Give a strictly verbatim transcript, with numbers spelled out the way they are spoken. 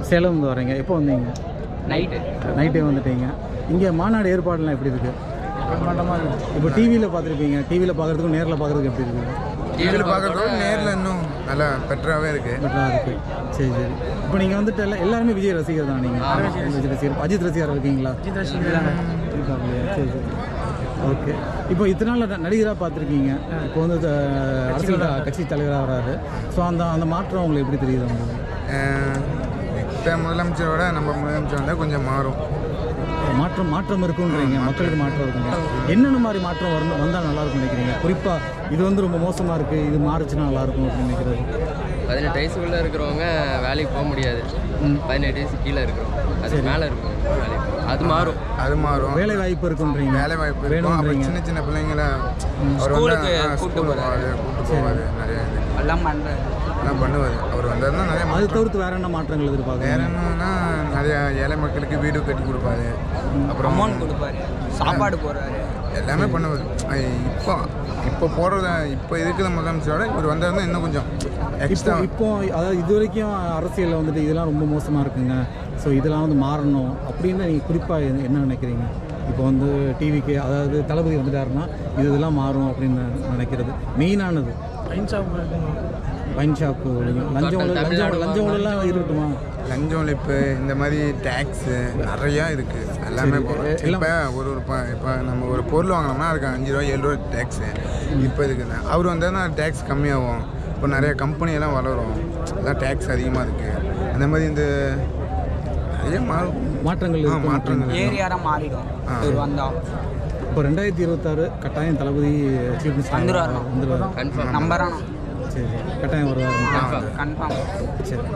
சேலம் வந்து வரீங்க. எப்போ வந்தீங்க? நைட்டு நைட்டே வந்துட்டீங்க. இங்கே மாநாடு ஏற்பாடுலாம் எப்படி இருக்குது? இப்போ டிவியில் பார்த்துருப்பீங்க. டிவியில் பார்க்குறதுக்கும் நேரில் பார்க்குறதுக்கு எப்படி இருக்குது? டிவியில் பார்க்குறதுக்கும் நேரில் இன்னும் நல்லா பெட்டராகவே இருக்குது. பெட்டராக இருக்குது. சரி சரி. இப்போ நீங்கள் வந்துட்டு எல்லாம் எல்லாருமே விஜய் ரசிகர் தான். நீங்கள் விஜய் ரசிகர், அஜித் ரசிகர் இருக்கீங்களா? அஜித் ரசிகர். சரி சரி. ஓகே. இப்போ இத்தனை நாள் நடிகராக பார்த்துருக்கீங்க. இப்போ வந்து அரசியல் கட்சி தலைவராக வராரு. ஸோ அந்த அந்த மாற்றம் உங்களுக்கு எப்படி தெரியுது? உங்களுக்கு இப்போ முதலமைச்சரோட நம்ம முதலமைச்சர் வந்தால் கொஞ்சம் மாறும். மாற்றம் மாற்றம் இருக்குன்றீங்க. மக்களுக்கு மாற்றம் இருக்குங்க. என்னென்ன மாதிரி மாற்றம் வரணும் வந்தால் நல்லாயிருக்கும் நினைக்கிறீங்க? குறிப்பாக இது வந்து ரொம்ப மோசமாக இருக்குது, இது மாறுச்சுன்னா நல்லாயிருக்கும் அப்படின்னு நினைக்கிறது. பதினெட்டு வயசுக்குள்ளே இருக்கிறவங்க வேலைக்கு போக முடியாது. பதினெட்டு வயசு கீழே இருக்கிறவங்க அது மேலே இருக்கும் வேலைக்கு அது மாறும். அது மாறும். வேலை வாய்ப்பு இருக்குன்றீங்க. வேலை வாய்ப்பு வேணும். சின்ன சின்ன பிள்ளைங்களை ஸ்கூலுக்கு கூப்பிட்டு போவார் கூப்பிட்டு போவார் நிறைய எல்லாம் பண்ணுறாரு எல்லாம் பண்ணுவார். அவர் வந்தாருன்னா நிறைய. அது தவிர்த்து வேற என்ன மாற்றங்கள் எதிர்பார்க்க? வேற என்னன்னா நிறைய ஏழை மக்களுக்கு வீடு கட்டி கொடுப்பாரு. அப்புறம் அமௌண்ட் கொடுப்பாரு, சாப்பாடு போடுறாரு, எல்லாமே பண்ணுவார். இப்போ இப்போ போடுறத இப்போ இருக்கிற முதலமைச்சரோட இவர் வந்தாருன்னா இன்னும் கொஞ்சம் எக்ஸ்ட்ரா. இப்போ அதாவது இது வரைக்கும் அரசியலில் வந்துட்டு இதெல்லாம் ரொம்ப மோசமாக இருக்குங்க, ஸோ இதெல்லாம் வந்து மாறணும் அப்படின்னு நீங்கள் குறிப்பாக என்ன நினைக்கிறீங்க? இப்போ வந்து டிவிக்கு அதாவது தளபதி வந்துட்டாருன்னா இது இதெல்லாம் மாறும் அப்படின்னு நினைக்கிறது மெயினானது. வைன் ஷாப்பு வைன் ஷாப்பு லஞ்சம் லஞ்சம் லஞ்சம் எல்லாம் இருக்கட்டுமா? லஞ்சம் ஒழிப்பு இந்த மாதிரி டேக்ஸு நிறையா இருக்குது. எல்லாமே போகிறோம். இப்போ ஒரு ஒரு இப்போ நம்ம ஒரு பொருள் வாங்கினோம்னா அதுக்கு அஞ்சு ரூபா ஏழு ரூபா டேக்ஸு. இப்போ இதுக்குண்ணே அவர் வந்தாருன்னா டேக்ஸ் கம்மியாகும். இப்போ நிறைய கம்பெனியெல்லாம் வளரும். எல்லாம் டேக்ஸ் அதிகமாக இருக்குது. அந்த மாதிரி இந்த நிறைய மாறும் மாற்றங்கள் மாற்றங்கள் ஏரியாராக மாறிடும் வந்தால். இப்போ ரெண்டாயிரத்தி இருபத்தாறு கட்டாயம் தளபதி சீஃப் மினிஸ்டர் வந்துடுவார் வந்துடுவார். கன்ஃபார்ம் நம்பரான. சரி கட்டாயம் வருவார். கன்ஃபார்ம். சரி.